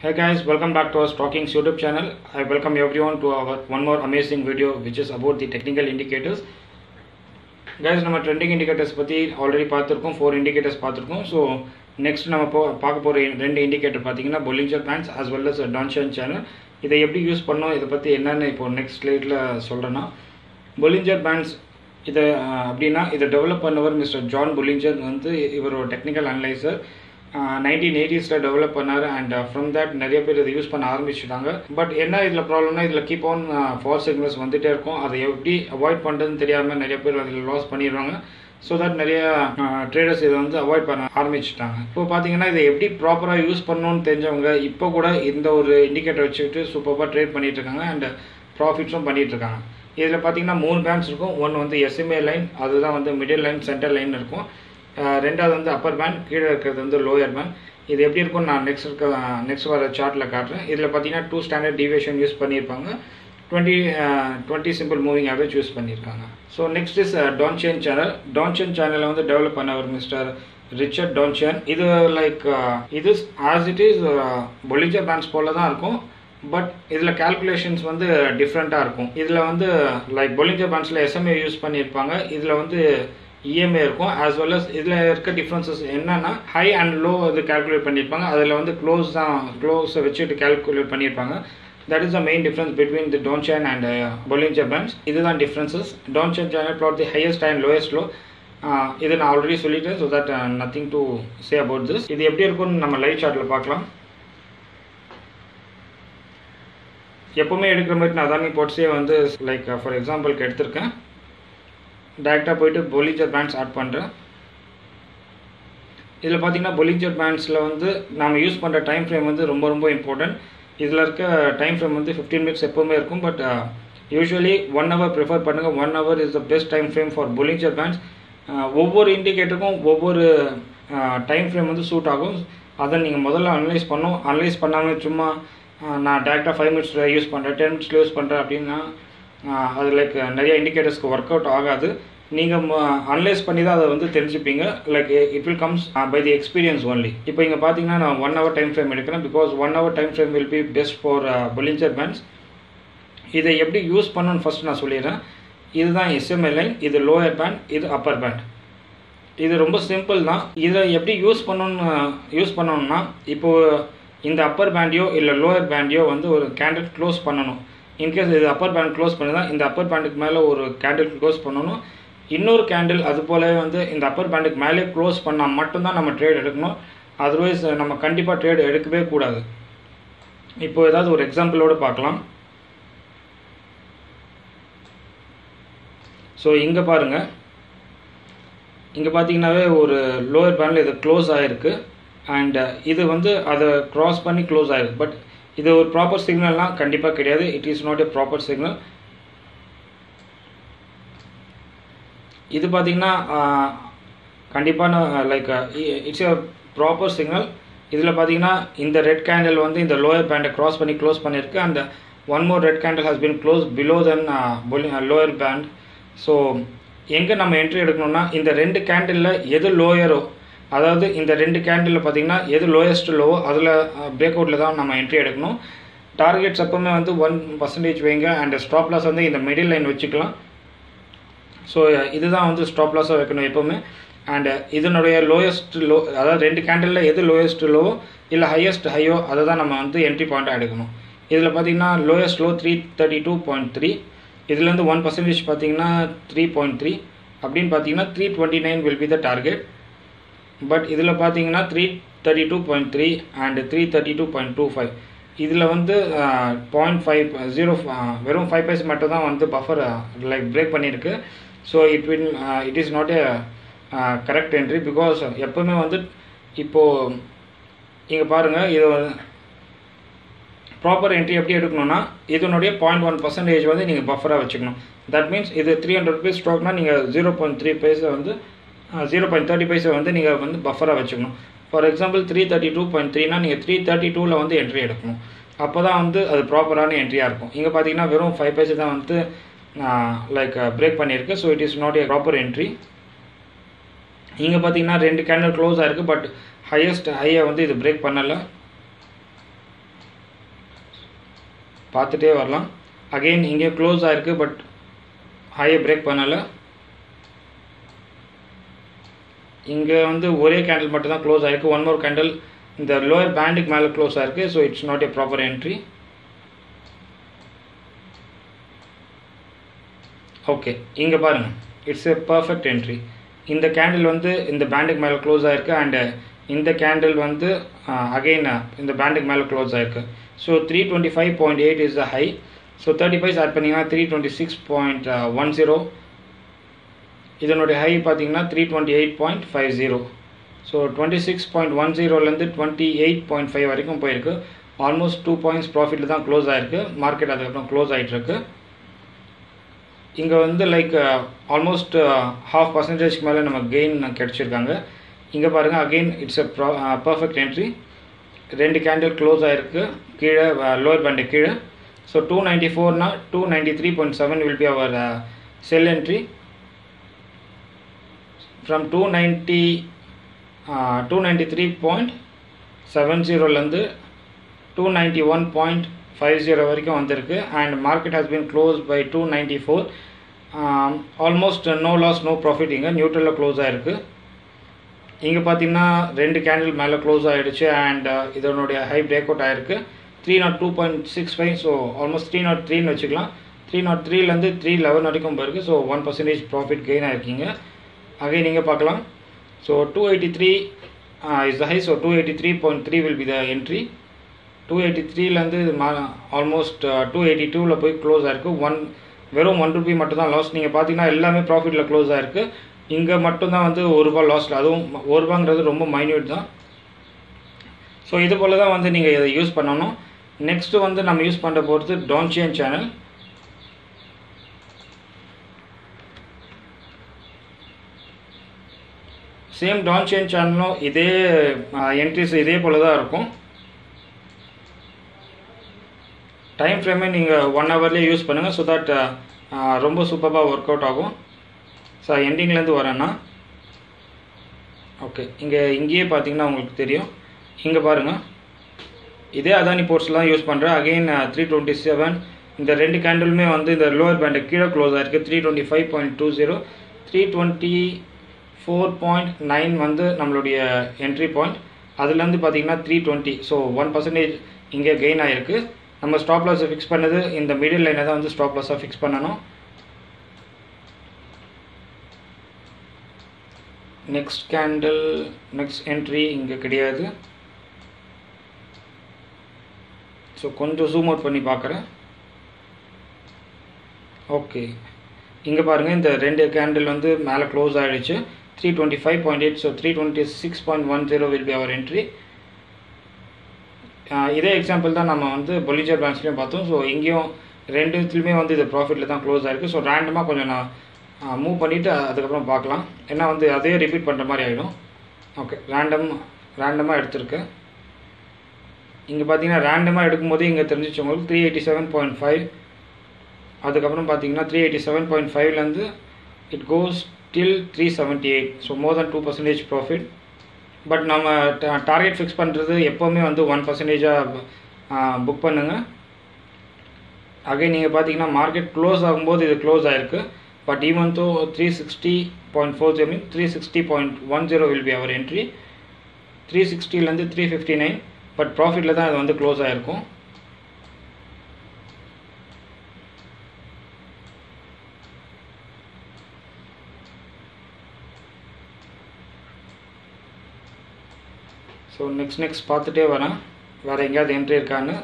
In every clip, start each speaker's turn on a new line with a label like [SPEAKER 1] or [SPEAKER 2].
[SPEAKER 1] Hey guys, welcome back to our Stockings YouTube channel. I welcome everyone to our one more amazing video which is about the technical indicators. Guys, நம்ம trending indicators பத்தி already பார்த்திருக்கோம், 4 indicators பார்த்திருக்கோம். So next நம்ம பார்க்க போற ரெண்டு indicator பாத்தீங்கன்னா Bollinger Bands as well as Donchian channel. இதை எப்படி யூஸ் பண்ணோம், இத பத்தி என்னன்னு இப்போ next slideல சொல்றேன்னா, Bollinger Bands இது அப்படினா இத டெவலப் பண்ணவர் மிஸ்டர் ஜான் பொலிஞ்சர் வந்து இவர் ஒரு டெக்னிக்கல் அனலைசர் 1980s டெவலப் பண்ணாரு அண்ட் ஃப்ரம் தட் நிறைய பேர் இதை யூஸ் பண்ண ஆரம்பிச்சிட்டாங்க. பட் என்ன இதில் ப்ராப்ளம்னா இதில் கீப் ஆன் ஃபால்ஸ் சிக்னல்ஸ் வந்துட்டே இருக்கும். அதை எப்படி அவாய்ட் பண்ணுறதுன்னு தெரியாமல் நிறைய பேர் அதில் லாஸ் பண்ணிடுவாங்க. ஸோ தட் நிறைய ட்ரேடர்ஸ் இதை வந்து அவாய்ட் பண்ண ஆரம்பிச்சிட்டாங்க. இப்போ பார்த்தீங்கன்னா இதை எப்படி ப்ராப்பராக யூஸ் பண்ணணும்னு தெரிஞ்சவங்க இப்போ கூட இந்த ஒரு இண்டிகேட்டர் வச்சுக்கிட்டு சூப்பராக ட்ரேட் பண்ணிட்டு இருக்காங்க அண்ட் ப்ராஃபிட்ஸும் பண்ணிட்டு இருக்காங்க. இதில் பார்த்தீங்கன்னா 3 பேண்ட்ஸ் இருக்கும். ஒன்று வந்து SMA லைன், அதுதான் வந்து மிடில் லைன், சென்டர் லைன் இருக்கும். ரெண்டாவது வந்து அப்பர் பேண்ட், கீழே இருக்கிறது வந்து லோயர் பேண்ட். இது எப்படி இருக்கும் நான் நெக்ஸ்ட் வர சார்ட்டில் காட்டுறேன். இதில் பார்த்தீங்கன்னா 2 ஸ்டாண்டர்ட் டிவியேஷன் யூஸ் பண்ணியிருப்பாங்க, 20 சிம்பிள் மூவிங் ஆவரேஜ் யூஸ் பண்ணியிருக்காங்க. So next is Donchian channel. Donchian சேனலை வந்து டெவலப் பண்ணவர் மிஸ்டர் ரிச்சர்ட் டான்சியன். இது லைக் இது as it is Bollinger bands போல தான் இருக்கும். பட் இதில் கேல்குலேஷன்ஸ் வந்து டிஃப்ரெண்ட்டாக இருக்கும். இதில் வந்து லைக் பொலிஞ்சர் பேண்ட்ஸில் SMA யூஸ் பண்ணியிருப்பாங்க, இதில் வந்து EMA இருக்கும். ஆஸ் வெல் அஸ் இதில் இருக்க டிஃப்ரென்சஸ் என்னன்னா ஹை அண்ட் லோ இது கேல்குலேட் பண்ணியிருப்பாங்க. அதில் வந்து க்ளோஸை வச்சுட்டு கேல்குலேட் பண்ணியிருப்பாங்க. That is the main difference between the Donchian and Bollinger bands. இதுதான் differences. Donchian channel plot the highest and lowest low. இது நான் ஆல்ரெடி சொல்லிட்டேன். So that nothing to say about this. இது எப்படி இருக்கும்னு நம்ம லைவ் சார்ட்டில் பார்க்கலாம். எப்பவுமே எடுக்கிற மாதிரி நான் அதானி போட்ஸே வந்து லைக் ஃபார் எக்ஸாம்பிளுக்கு எடுத்திருக்கேன். டைரெக்டாக போயிட்டு பொலிஞ்சர் பேண்ட்ஸ் ஆட் பண்ணுறேன். இதில் பார்த்தீங்கன்னா பொலிஞ்சர் பேண்ட்ஸில் வந்து நாம் யூஸ் பண்ணுற டைம் ஃப்ரேம் வந்து ரொம்ப ரொம்ப இம்பார்ட்டன்ட். இதில் இருக்க டைம் ஃப்ரேம் வந்து 15 மினிட்ஸ் எப்போவுமே இருக்கும். பட் யூஸ்வலி 1 hour ப்ரிஃபர் பண்ணுங்கள். 1 hour is the best time frame for Bollinger bands. ஒவ்வொரு இண்டிகேட்டருக்கும் ஒவ்வொரு டைம் ஃப்ரேம் வந்து சூட் ஆகும். அதை நீங்கள் முதல்ல அனலைஸ் பண்ணணும். அனலைஸ் பண்ணாமல் சும்மா நான் டேரெக்டாக 5 மினிட்ஸில் யூஸ் பண்ணுறேன், 10 மினிட்ஸில் யூஸ் பண்ணுறேன் அப்படின்னா அது லைக் நிறைய இண்டிகேட்டர்ஸ்க்கு ஒர்க் அவுட் ஆகாது. நீங்கள் அனலைஸ் பண்ணி தான் அதை வந்து தெரிஞ்சுப்பீங்க. Like it will comes by the experience only. இப்போ இங்கே பார்த்தீங்கன்னா நான் 1 hour டைம் ஃப்ரேம் எடுக்கிறேன். Because 1 hour time frame will be best for Bollinger bands. இதை எப்படி யூஸ் பண்ணணும்னு ஃபஸ்ட் நான் சொல்லிடுறேன். இதுதான் SMA லைன், இது லோயர் பேண்ட், இது அப்பர் பேண்ட். இது ரொம்ப சிம்பிள் தான். இதை எப்படி யூஸ் பண்ணணும்னா இப்போது இந்த அப்பர் பேண்டையோ இல்லை லோயர் பேண்டையோ வந்து ஒரு கேண்டில் க்ளோஸ் பண்ணணும். இன்கேஸ் இது அப்பர் பேண்ட் க்ளோஸ் பண்ணுதான் இந்த அப்பர் பேண்டுக்கு மேலே ஒரு கேண்டில் க்ளோஸ் பண்ணணும். இன்னொரு கேண்டில் அது போலவே வந்து இந்த அப்பர் பேண்டுக்கு மேலே க்ளோஸ் பண்ணால் மட்டும்தான் நம்ம ட்ரேட் எடுக்கணும். அதர்வைஸ் நம்ம கண்டிப்பாக ட்ரேட் எடுக்கவே கூடாது. இப்போ ஏதாவது ஒரு எக்ஸாம்பிளோடு பார்க்கலாம். ஸோ இங்கே பாருங்கள், இங்கே பார்த்தீங்கன்னாவே ஒரு லோயர் பேண்டில் இது க்ளோஸ் ஆகிருக்கு அண்ட் இது வந்து அதை க்ராஸ் பண்ணி க்ளோஸ் ஆகிருக்கு. பட் இது ஒரு ப்ராப்பர் சிக்னல்னால் கண்டிப்பாக கிடையாது. It is not a proper signal. இது பார்த்தீங்கன்னா கண்டிப்பான like it's a proper signal. இதில் பார்த்தீங்கன்னா இந்த ரெட் கேண்டில் வந்து இந்த லோயர் பேண்டை க்ராஸ் பண்ணி க்ளோஸ் பண்ணியிருக்கு and one more red candle has been close below then lower band. So எங்கே நம்ம என்ட்ரி எடுக்கணும்னா இந்த 2 கேண்டிலில் எது லோயரோ, அதாவது இந்த 2 கேண்டிலில் பார்த்தீங்கன்னா எது லோயஸ்ட் லோவோ அதில் பிரேக் அவுட்டில் தான் நம்ம என்ட்ரி எடுக்கணும். டார்கெட்ஸ் எப்பவுமே வந்து 1% வைங்க அண்ட் ஸ்டாப் லாஸ் வந்து இந்த மிடில் லைன் வச்சுக்கலாம். ஸோ இதுதான் வந்து ஸ்டாப் லாஸாக வைக்கணும் எப்போவுமே. அண்ட் இதனுடைய லோயஸ்ட் லோ, அதாவது 2 கேண்டிலில் எது லோயஸ்ட் லோவோ இல்லை ஹையஸ்ட் ஹையோ அதை தான் நம்ம வந்து என்ட்ரி பாயிண்ட்டாக எடுக்கணும். இதில் பார்த்தீங்கன்னா லோயஸ்ட் லோ 332.3, இதுலேருந்து 1% பார்த்தீங்கன்னா 3.3 அப்படின்னு பார்த்தீங்கன்னா 329 will be the target. But இதில் பார்த்தீங்கன்னா 332.3 அண்ட் 332.25 இதில் வந்து 0.50 வெறும் 5% மட்டும் தான் வந்து பஃபர் லைக் பிரேக் பண்ணியிருக்கு. So it is not a correct entry. Because எப்போவுமே வந்து இப்போது இங்கே பாருங்கள், இது ப்ராப்பர் என்ட்ரி எப்படி எடுக்கணும்னா இதனுடைய 0.1% வந்து நீங்கள் பஃபராக வச்சுக்கணும். தட் மீன்ஸ் இது 300 rupees ஸ்டாக்னா நீங்கள் 0.3 பைசா வந்து 0.30 பைசா வந்து நீங்கள் வந்து பஃபராக வச்சுக்கணும். ஃபார் எக்ஸாம்பிள் 332.3னா நீங்கள் 332ல் வந்து என்ட்ரி எடுக்கணும். அப்போ தான் வந்து அது ப்ராப்பரான என்ட்ரியாக இருக்கும். இங்கே பார்த்தீங்கன்னா வெறும் 5 பைசா தான் வந்து லைக் பிரேக் பண்ணியிருக்கு. So it is not a proper entry. இங்கே பார்த்தீங்கன்னா 2 கேண்டில் க்ளோஸ் ஆகிருக்கு. பட் ஹையஸ்ட் ஹையை வந்து இது பிரேக் பண்ணலை. பார்த்துட்டே வரலாம். அகெயின் இங்கே க்ளோஸ் ஆகிருக்கு, பட் ஹையை பிரேக் பண்ணலை. இங்கே வந்து ஒரே கேண்டில் மட்டும் தான் க்ளோஸ் ஆகிருக்கு. ஒன் மோர் கேண்டில் இந்த லோயர் பேண்டுக்கு மேலே க்ளோஸ் ஆகிருக்கு. So it's not a proper entry. Okay, இங்கே பாருங்கள், இட்ஸ் ஏ பர்ஃபெக்ட் என்ட்ரி. இந்த கேண்டில் வந்து இந்த பேண்டுக்கு மேலே க்ளோஸ் ஆகிருக்கு அண்டு இந்த கேண்டில் வந்து அகெயின் இந்த பேண்டுக்கு மேலே க்ளோஸ் ஆகிருக்கு. So 325.8 is the high. So 30 paise add பண்ணிங்கன்னா 326.10. இதனுடைய ஹை பார்த்தீங்கன்னா 328.50. ஸோ 26.10லேருந்து 28.5 வரைக்கும் போயிருக்கு. ஆல்மோஸ்ட் 2 பாயிண்ட்ஸ் ப்ராஃபிட்டில் தான் க்ளோஸ் ஆகிருக்கு. மார்க்கெட் அதுக்கப்புறம் க்ளோஸ் ஆகிட்டுருக்கு. இங்கே வந்து லைக் ஆல்மோஸ்ட் 0.5% மேலே நம்ம கெயின் கிடச்சிருக்காங்க. இங்கே பாருங்கள், again it's a perfect entry. 2 candle close ஆகிருக்கு கீழே, லோவர் பேண்டு கீழே. ஸோ 294னா 293.7 will be our sell entry. From 293.70லேருந்து 291.50 வரைக்கும் வந்திருக்கு. And market has been close by 294. Almost no loss no profit. இங்கே நியூட்ரலில் க்ளோஸ் ஆகிருக்கு. இங்கே பார்த்தீங்கன்னா 2 கேண்டில் மேலே க்ளோஸ் ஆகிடுச்சு அண்ட் இதனுடைய ஹை பிரேக் அவுட் ஆகிருக்கு 302.65. ஸோ ஆல்மோஸ்ட் 303ன்னு வச்சுக்கலாம். 303லேருந்து 311 வரைக்கும் போயிருக்கு. ஸோ 1% ப்ராஃபிட் கெயின் ஆகிருக்கீங்க. அகைன் நீங்கள் பார்க்கலாம். So 283 is the high. So 283.3 will be the entry. 283லேருந்து ஆல்மோஸ்ட் 282ல் போய் க்ளோஸ் ஆகிருக்கு. வெறும் 1 ரூபி மட்டும் தான் லாஸ். நீங்கள் பார்த்தீங்கன்னா எல்லாமே ப்ராஃபிட்டில் க்ளோஸ் ஆகிருக்கு. இங்கே மட்டும்தான் வந்து ₹1 லாஸில். அதுவும் ₹1ங்கிறது ரொம்ப மைன்யூட் தான். ஸோ இது போல் தான் வந்து நீங்கள் இதை யூஸ் பண்ணணும். நெக்ஸ்ட்டு வந்து நம்ம யூஸ் பண்ணுற போகிறது டான்சியன் சேனல். சேம் டான்சியன் சேனலும் இதே என்ட்ரிஸ் இதே போல் தான் இருக்கும். டைம் ஃப்ரேமே நீங்கள் 1 ஹவர்லேயே யூஸ் பண்ணுங்கள். ஸோ தட் ரொம்ப சூப்பராக ஒர்க் அவுட் ஆகும். ஸோ எண்டிங்லேருந்து வரேன்னா ஓகே, இங்கேயே பார்த்தீங்கன்னா உங்களுக்கு தெரியும். இங்கே பாருங்கள், இதே அதானி போர்ட்ஸ்லாம் யூஸ் பண்ணுறேன். அகெயின் 327. இந்த 2 கேண்டிலுமே வந்து இந்த லோவர் பேண்டு கீழே க்ளோஸ் ஆகிருக்கு. 325.20. 324.9 வந்து நம்மளுடைய என்ட்ரி பாயிண்ட். அதுலேருந்து பார்த்தீங்கன்னா 320. ஸோ 1% இங்கே கெயின் ஆகிருக்கு. நம்ம ஸ்டாப் லாஸை ஃபிக்ஸ் பண்ணது இந்த மிடில் லைனை தான் வந்து ஸ்டாப் லாஸாக ஃபிக்ஸ் பண்ணணும். நெக்ஸ்ட் கேண்டில் நெக்ஸ்ட் என்ட்ரி இங்கே கிடையாது. ஸோ கொஞ்சம் ஜூம் அவுட் பண்ணி பார்க்குறேன். ஓகே, இங்கே பாருங்கள், இந்த 2 கேண்டில் வந்து மேலே க்ளோஸ் ஆகிடுச்சு. 325.8. So 326.10 will be our entry. இதே எக்ஸாம்பிள் தான் நம்ம வந்து பொலிஜர் பிரான்ச்லேயும் பார்த்தோம். ஸோ இங்கேயும் 2த்துலையுமே வந்து இது ப்ராஃபிட்டில் தான் க்ளோஸ் ஆகிருக்கு. ஸோ ரேண்டமாக கொஞ்சம் நான் மூவ் பண்ணிவிட்டு அதுக்கப்புறம் பார்க்கலாம். ஏன்னா வந்து அதே ரிப்பீட் பண்ணுற மாதிரி ஆகிடும். ஓகே, ரேண்டமாக எடுத்திருக்கேன். இங்கே பார்த்தீங்கன்னா ரேண்டமாக எடுக்கும்போது இங்கே தெரிஞ்சிச்சு உங்களுக்கு 387.5. அதுக்கப்புறம் பார்த்தீங்கன்னா 387.5லேருந்து it goes till 378. So more than 2% profit. But நம்ம டார்கெட் ஃபிக்ஸ் பண்ணுறது எப்போவுமே வந்து 1%-ஆக புக் பண்ணுங்கள். அகைன் நீங்கள் பார்த்தீங்கன்னா மார்க்கெட் க்ளோஸ் ஆகும்போது இது க்ளோஸ் ஆகிருக்கு. But even though 360.40 mean 360.10 will be our entry. 360லேருந்து 359. பட் ப்ராஃபிட்டில் தான் இது வந்து க்ளோஸ் ஆகிருக்கும். ஸோ நெக்ஸ்ட் பார்த்துட்டே வரேன் வேறு எங்கேயாவது என்ட்ரி இருக்கான்னு.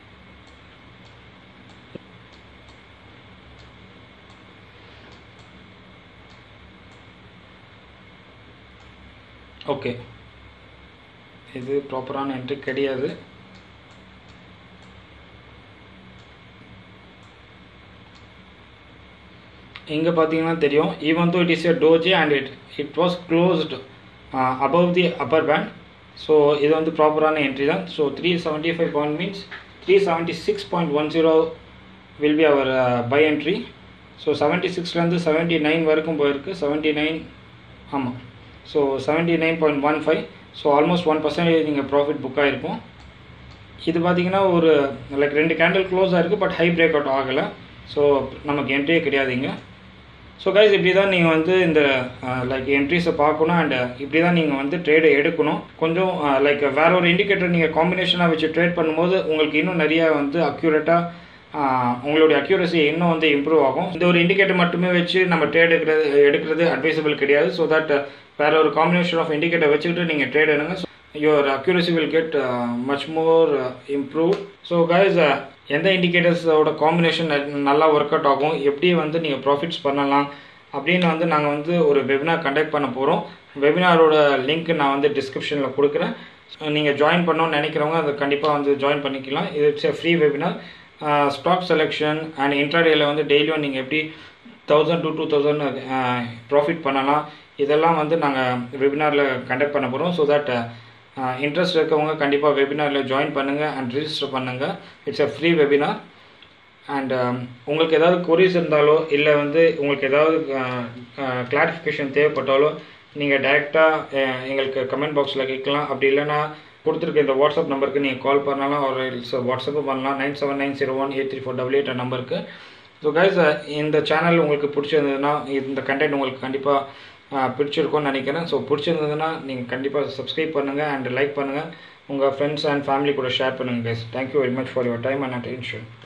[SPEAKER 1] ஓகே, இது ப்ராப்பரான என்ட்ரி கிடையாது. இங்கே பார்த்தீங்கன்னா தெரியும், even though it is a doji and it was closed above the upper band. So இது வந்து ப்ராப்பரான என்ட்ரி தான். So 375 point means 376.10 will be our buy entry. So 76லேருந்து 79 வரைக்கும் போயிருக்கு. 79 ஆமாம். ஸோ 79.15. ஸோ ஆல்மோஸ்ட் 1% நீங்கள் ப்ராஃபிட் புக் ஆகிருக்கும். இது பார்த்தீங்கன்னா ஒரு லைக் 2 கேண்டில் க்ளோஸ் ஆகிருக்கு, பட் ஹை பிரேக் அவுட் ஆகலை. ஸோ நமக்கு என்ட்ரியே கிடையாதுங்க. ஸோ கைஸ் இப்படி தான் நீங்கள் வந்து இந்த லைக் என்ட்ரிஸை பார்க்கணும் அண்ட் இப்படி தான் நீங்கள் வந்து ட்ரேடை எடுக்கணும். கொஞ்சம் லைக் வேற ஒரு இண்டிகேட்டர் நீங்கள் காம்பினேஷனாக வச்சு ட்ரேட் பண்ணும்போது உங்களுக்கு இன்னும் நிறையா வந்து அக்யூரேட்டாக உங்களுடைய அக்யூரசி இன்னும் வந்து இம்ப்ரூவ் ஆகும். இந்த ஒரு இண்டிகேட்டர் மட்டுமே வச்சு நம்ம ட்ரேட் எடுக்கிறது அட்வைசபிள் கிடையாது. ஸோ தட் வேற ஒரு காம்பினேஷன் ஆஃப் இண்டிகேட்டர் வச்சுக்கிட்டு நீங்கள் ட்ரேட் எடுங்க. your accuracy will get much more improved. So guys எந்த இண்டிகேட்டர்ஸோட காம்பினேஷன் நல்லா ஒர்க் அவுட் ஆகும், எப்படி வந்து நீங்கள் ப்ராஃபிட்ஸ் பண்ணலாம் அப்படின்னு வந்து நாங்கள் வந்து ஒரு வெபினார் கண்டக்ட் பண்ண போகிறோம். வெபினாரோட லிங்க் நான் வந்து டிஸ்கிரிப்ஷனில் கொடுக்குறேன். நீங்கள் ஜாயின் பண்ணணும்னு நினைக்கிறவங்க அதை கண்டிப்பாக வந்து ஜாயின் பண்ணிக்கலாம். It's free webinar. Stock selection and இன்ட்ராடேயில் வந்து டெய்லியும் நீங்கள் எப்படி 1000 to 2000 ப்ராஃபிட் பண்ணலாம், இதெல்லாம் வந்து நாங்கள் வெபினாரில் கண்டக்ட் பண்ண போகிறோம். ஸோ தட் இன்ட்ரெஸ்ட் இருக்கவங்க கண்டிப்பாக வெபினாரில் ஜாயின் பண்ணுங்கள் அண்ட் ரிஜிஸ்டர் பண்ணுங்கள். It's a free webinar. And உங்களுக்கு ஏதாவது கொரிஸ் இருந்தாலோ இல்லை வந்து உங்களுக்கு ஏதாவது கிளாரிஃபிகேஷன் தேவைப்பட்டாலோ நீங்கள் டைரெக்டாக எங்களுக்கு கமெண்ட் பாக்ஸில் கேட்கலாம். அப்படி இல்லைன்னா கொடுத்துருக்க இந்த வாட்ஸ்அப் நம்பருக்கு நீங்கள் கால் பண்ணலாம், ஒரு வாட்ஸ்அப்பும் பண்ணலாம். 9790183488 நம்பருக்கு. ஸோ கைஸ் இந்த சேனல் உங்களுக்கு பிடிச்சிருந்ததுன்னா, இந்த கண்டென்ட் உங்களுக்கு கண்டிப்பாக பிடிச்சிருக்கும்னு நினைக்கிறேன். ஸோ பிடிச்சிருந்ததுன்னா நீங்கள் கண்டிப்பாக சப்ஸ்கிரைப் பண்ணுங்கள் அண்ட் லைக் பண்ணுங்கள். உங்கள் ஃப்ரெண்ட்ஸ் அண்ட் ஃபேமிலி கூட ஷேர் பண்ணுங்கள் guys. Thank you very much for your time and attention.